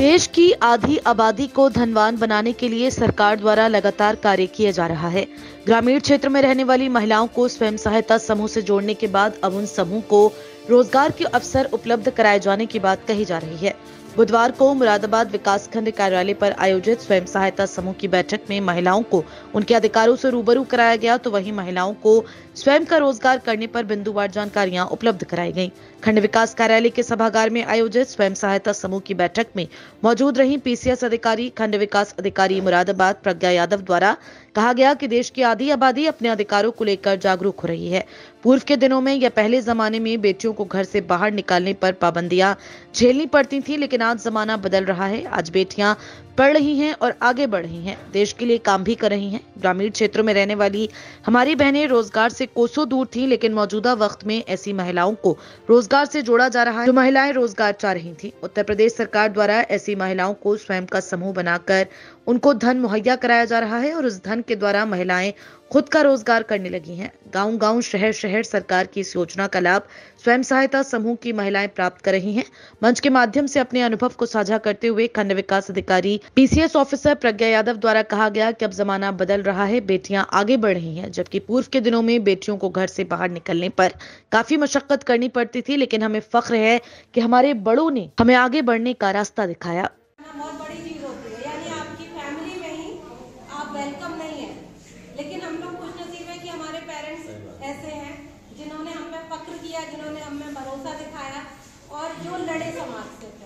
देश की आधी आबादी को धनवान बनाने के लिए सरकार द्वारा लगातार कार्य किया जा रहा है। ग्रामीण क्षेत्र में रहने वाली महिलाओं को स्वयं सहायता समूह से जोड़ने के बाद अब उन समूह को रोजगार के अवसर उपलब्ध कराए जाने की बात कही जा रही है। बुधवार को मुरादाबाद विकासखंड कार्यालय पर आयोजित स्वयं सहायता समूह की बैठक में महिलाओं को उनके अधिकारों से रूबरू कराया गया, तो वहीं महिलाओं को स्वयं का रोजगार करने पर बिंदुवार जानकारियां उपलब्ध कराई गईं। खंड विकास कार्यालय के सभागार में आयोजित स्वयं सहायता समूह की बैठक में मौजूद रही पीसीएस अधिकारी, खंड विकास अधिकारी मुरादाबाद प्रज्ञा यादव द्वारा कहा गया कि देश की आधी आबादी अपने अधिकारों को लेकर जागरूक हो रही है। पूर्व के दिनों में या पहले जमाने में बेटियों को घर से बाहर निकालने पर पाबंदियां झेलनी पड़ती थी, लेकिन आज जमाना बदल रहा है। आज बेटियां पढ़ रही हैं और आगे बढ़ रही हैं, देश के लिए काम भी कर रही हैं। ग्रामीण क्षेत्रों में रहने वाली हमारी बहनें रोजगार से कोसों दूर थीं, लेकिन मौजूदा वक्त में ऐसी महिलाओं को रोजगार से जोड़ा जा रहा है जो महिलाएं रोजगार चाह रही थीं। उत्तर प्रदेश सरकार द्वारा ऐसी महिलाओं को स्वयं का समूह बनाकर उनको धन मुहैया कराया जा रहा है और उस धन के द्वारा महिलाएं खुद का रोजगार करने लगी हैं। गांव-गांव, शहर-शहर सरकार की इस योजना का लाभ स्वयं सहायता समूह की महिलाएं प्राप्त कर रही हैं। मंच के माध्यम से अपने अनुभव को साझा करते हुए खंड विकास अधिकारी पीसीएस ऑफिसर प्रज्ञा यादव द्वारा कहा गया कि अब जमाना बदल रहा है, बेटियां आगे बढ़ रही हैं। जबकि पूर्व के दिनों में बेटियों को घर से बाहर निकलने पर काफी मशक्कत करनी पड़ती थी, लेकिन हमें फख्र है कि हमारे बड़ों ने हमें आगे बढ़ने का रास्ता दिखाया। बहुत बड़ी चीज होती है, यानी आपकी फैमिली में ही आप वेलकम नहीं है, लेकिन हम लोग खुशनसीब है कि हमारे पेरेंट्स ऐसे हैं जिन्होंने हम पे फख्र किया, जिन्होंने हमें भरोसा दिखाया और जो लड़े समाज से थे।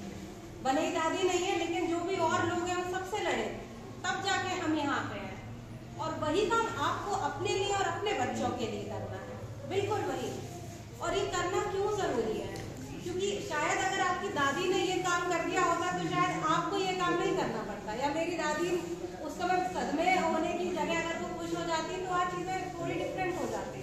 भले ही दादी नहीं है, लेकिन जो भी और लोग हैं उन सबसे लड़े, तब जाके हम यहाँ पे हैं। और वही काम आपको अपने लिए और अपने बच्चों के लिए करना है, बिल्कुल वही। और ये करना क्यों जरूरी है? क्योंकि शायद अगर आपकी दादी ने ये काम कर दिया होता तो शायद आपको ये काम नहीं करना पड़ता, या मेरी दादी उस समय सदमे होने की जगह अगर वो खुश हो जाती तो आज चीजें थोड़ी डिफरेंट हो जाती।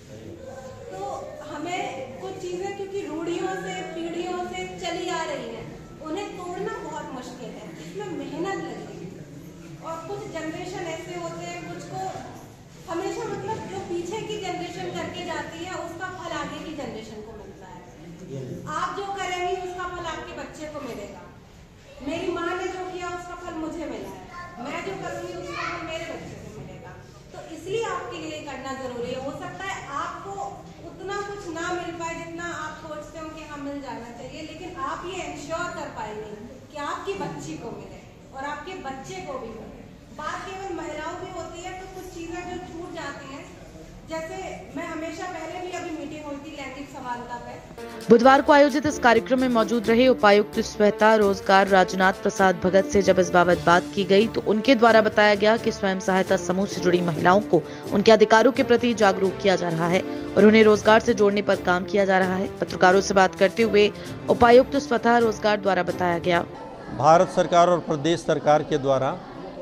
तो हमें कुछ चीजें क्योंकि रूढ़ियों से, पीढ़ियों से चली आ रही हैं, उन्हें तोड़ना बहुत मुश्किल है, इसमें मेहनत लगेगी। और कुछ जनरेशन ऐसे होते हैं, कुछ को हमेशा मतलब जो पीछे की जनरेशन करके जाती है उसका फल आगे की जनरेशन को मिलता है। आप जो करेंगी उसका फल आपके बच्चे को मिलेगा। मेरी माँ ने जो किया उसका फल मुझे मिला है, मैं जो करूंगी उसका फल मेरे बच्चे को मिलेगा। तो इसलिए आपके लिए करना जरूरी है। हो सकता है आपको उतना कुछ ना मिल पाए जितना आप सोचते हो कि हाँ मिल जाना चाहिए, लेकिन आप ये इंश्योर कर पाएंगे कि आपकी बच्ची को मिले और आपके बच्चे को भी मिले। बात केवल महिलाओं की होती है तो कुछ चीजें जो छूट जाती हैं, जैसे मैं हमेशा पहले भी अभी मीटिंग हुई थी लैंगिक समानता पे। बुधवार को आयोजित इस कार्यक्रम में मौजूद रहे उपायुक्त स्वच्छता रोजगार राजनाथ प्रसाद भगत से जब इस बाबत बात की गई तो उनके द्वारा बताया गया कि स्वयं सहायता समूह से जुड़ी महिलाओं को उनके अधिकारों के प्रति जागरूक किया जा रहा है और उन्हें रोजगार से जोड़ने पर काम किया जा रहा है। पत्रकारों से बात करते हुए उपायुक्त स्वच्छता रोजगार द्वारा बताया गया, भारत सरकार और प्रदेश सरकार के द्वारा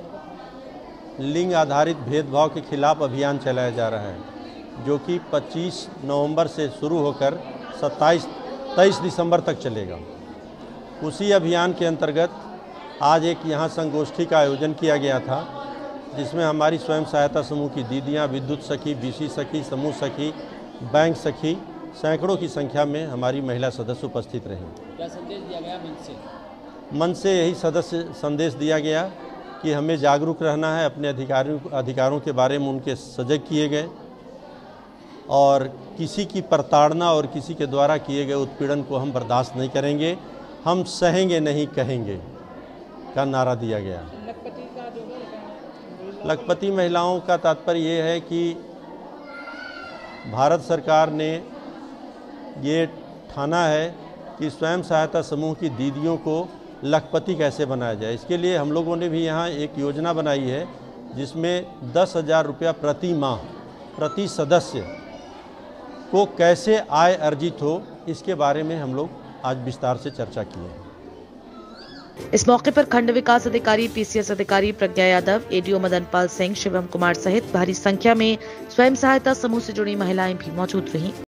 लिंग आधारित भेदभाव के खिलाफ अभियान चलाया जा रहा है, जो कि 25 नवंबर से शुरू होकर 23 दिसंबर तक चलेगा। उसी अभियान के अंतर्गत आज एक यहाँ संगोष्ठी का आयोजन किया गया था, जिसमें हमारी स्वयं सहायता समूह की दीदियाँ, विद्युत सखी, बीसी सखी, समूह सखी, बैंक सखी, सैकड़ों की संख्या में हमारी महिला सदस्य उपस्थित रहीं। क्या संदेश दिया गया मंच से? मंच से यही संदेश दिया गया कि हमें जागरूक रहना है, अपने अधिकारों के बारे में उनके सजग किए गए और किसी की प्रताड़ना और किसी के द्वारा किए गए उत्पीड़न को हम बर्दाश्त नहीं करेंगे, हम सहेंगे नहीं कहेंगे का नारा दिया गया। लखपति महिलाओं का तात्पर्य ये है कि भारत सरकार ने ये ठाना है कि स्वयं सहायता समूह की दीदियों को लखपति कैसे बनाया जाए। इसके लिए हम लोगों ने भी यहाँ एक योजना बनाई है, जिसमें 10,000 रुपया प्रति माह प्रति सदस्य को कैसे आय अर्जित हो, इसके बारे में हम लोग आज विस्तार से चर्चा की है। इस मौके पर खंड विकास अधिकारी पीसीएस अधिकारी प्रज्ञा यादव, एडीओ मदनपाल सिंह, शिवम कुमार सहित भारी संख्या में स्वयं सहायता समूह से जुड़ी महिलाएं भी मौजूद रहीं।